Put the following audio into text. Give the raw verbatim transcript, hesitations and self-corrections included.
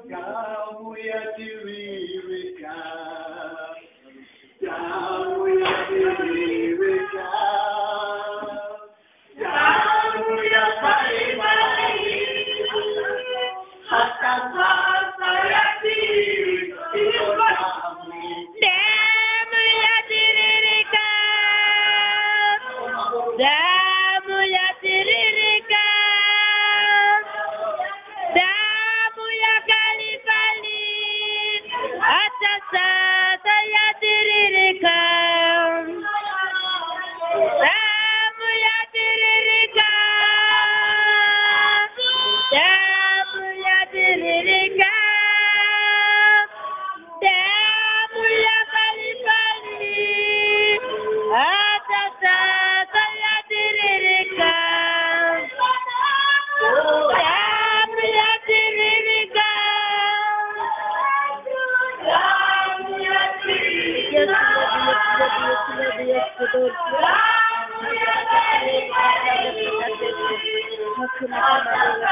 damu yatiririka, damu yatiririka, damu ya Kalvari, hata sasa yatiririka, hiyo damu. Damu yatiririka, damu yatiririka, damu ya Kalvari, hata sasa yatiririka, damu yatiririka, damu yatiririka, damu ya Kalvari, hata sasa yatiririka, damu yatiririka, damu yatiririka, damu ya Kalvari, hata